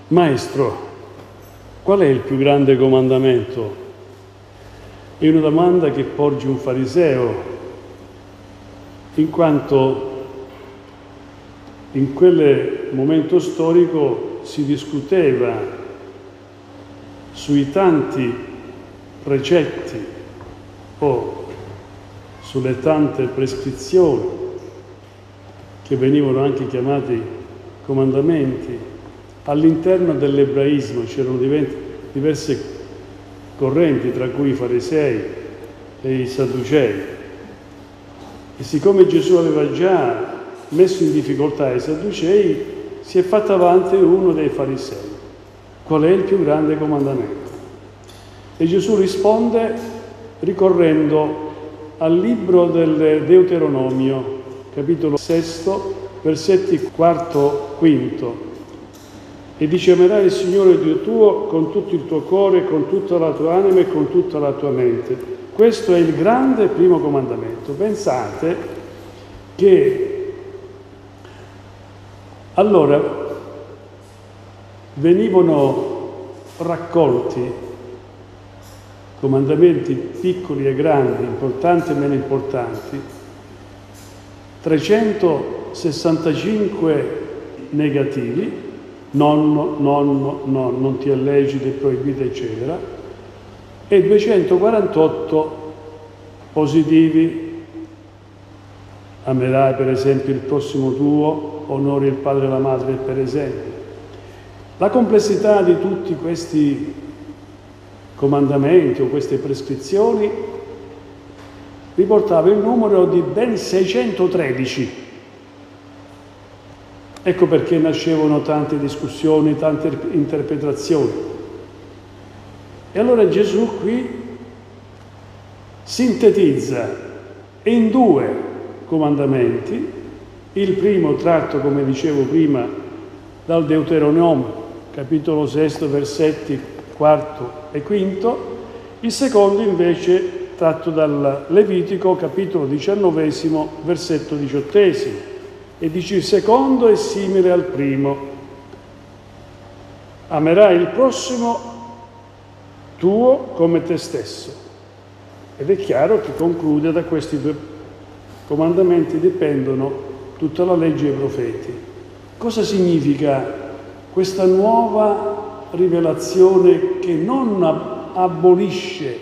Maestro, qual è il più grande comandamento? È una domanda che porge un fariseo, in quanto in quel momento storico si discuteva sui tanti precetti o sulle tante prescrizioni che venivano anche chiamati comandamenti. All'interno dell'ebraismo c'erano diverse correnti, tra cui i farisei e i sadducei. E siccome Gesù aveva già messo in difficoltà i sadducei, si è fatto avanti uno dei farisei. Qual è il più grande comandamento? E Gesù risponde ricorrendo al libro del Deuteronomio, capitolo 6, versetti 4-5. E dice: amerai il Signore Dio tuo con tutto il tuo cuore, con tutta la tua anima e con tutta la tua mente. Questo è il grande primo comandamento. Pensate che allora venivano raccolti comandamenti piccoli e grandi, importanti e meno importanti, 365 negativi, non ti è lecito, è proibito, eccetera, e 248 positivi. Amerai per esempio il prossimo tuo, onori il padre e la madre per esempio. La complessità di tutti questi comandamenti o queste prescrizioni riportava il numero di ben 613. Ecco perché nascevano tante discussioni, tante interpretazioni. E allora Gesù qui sintetizza in 2 comandamenti, il primo tratto, come dicevo prima, dal Deuteronomio, capitolo 6, versetti 4 e 5, il secondo invece tratto dal Levitico, capitolo 19, versetto 18. E dice: il secondo è simile al primo. Amerai il prossimo tuo come te stesso. Ed è chiaro che conclude: da questi 2 comandamenti dipendono tutta la legge e i profeti. Cosa significa questa nuova rivelazione che non abolisce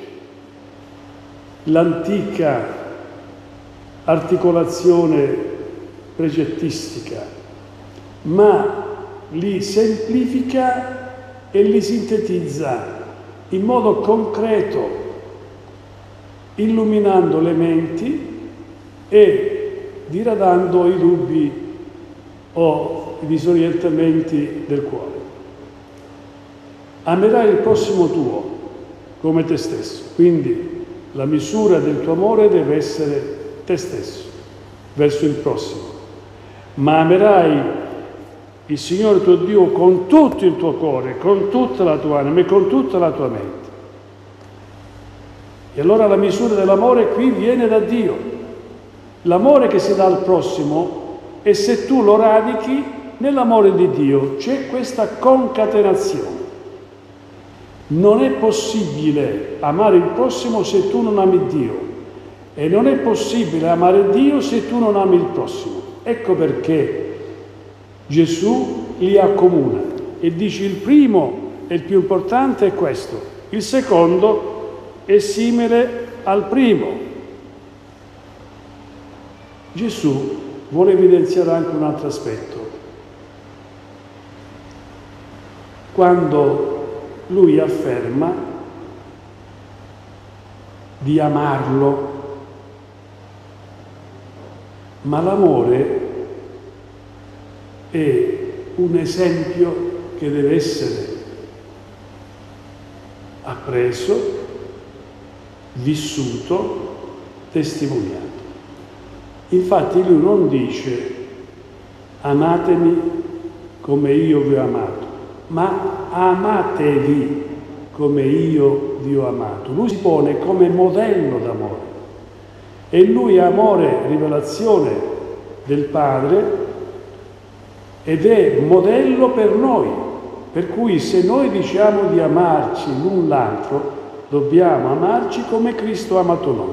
l'antica articolazione precettistica, ma li semplifica e li sintetizza in modo concreto, illuminando le menti e diradando i dubbi o i disorientamenti del cuore. Amerai il prossimo tuo come te stesso, quindi la misura del tuo amore deve essere te stesso verso il prossimo. Ma amerai il Signore tuo Dio con tutto il tuo cuore, con tutta la tua anima e con tutta la tua mente. E allora la misura dell'amore qui viene da Dio. L'amore che si dà al prossimo, e se tu lo radichi nell'amore di Dio, c'è questa concatenazione. Non è possibile amare il prossimo se tu non ami Dio, e non è possibile amare Dio se tu non ami il prossimo. Ecco perché Gesù li accomuna e dice: il primo e il più importante è questo, il secondo è simile al primo. Gesù vuole evidenziare anche un altro aspetto. Quando lui afferma di amarlo, ma l'amore è un esempio che deve essere appreso, vissuto, testimoniato. Infatti lui non dice: amatemi come io vi ho amato, ma amatevi come io vi ho amato. Lui si pone come modello d'amore. E lui è amore, rivelazione del Padre, ed è modello per noi, Per cui se noi diciamo di amarci l'un l'altro, dobbiamo amarci come Cristo ha amato noi.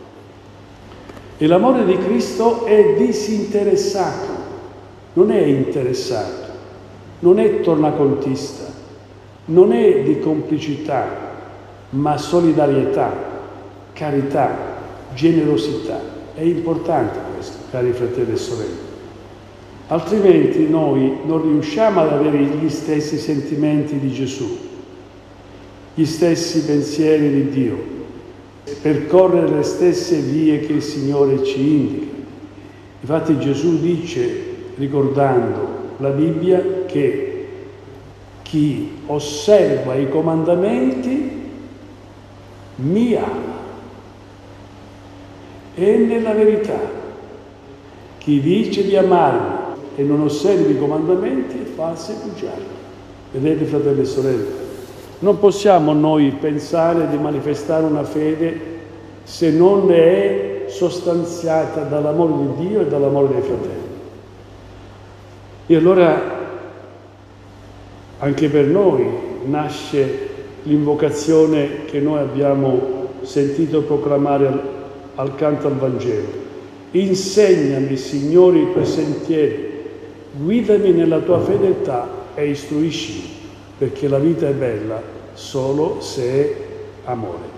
E l'amore di Cristo è disinteressato, non è interessato, non è tornacontista, non è di complicità, ma solidarietà, carità, generosità. È importante questo, cari fratelli e sorelle. Altrimenti noi non riusciamo ad avere gli stessi sentimenti di Gesù, gli stessi pensieri di Dio, percorrere le stesse vie che il Signore ci indica. Infatti Gesù dice, ricordando la Bibbia, che chi osserva i comandamenti mi ama. E nella verità, chi dice di amarmi e non osservi i comandamenti è falso e bugiardo. Vedete, fratelli e sorelle, non possiamo noi pensare di manifestare una fede se non è sostanziata dall'amore di Dio e dall'amore dei fratelli. E allora anche per noi nasce l'invocazione che noi abbiamo sentito proclamare al canto al Vangelo. Insegnami, Signore, i tuoi sentieri, guidami nella tua fedeltà e istruiscimi, perché la vita è bella solo se è amore.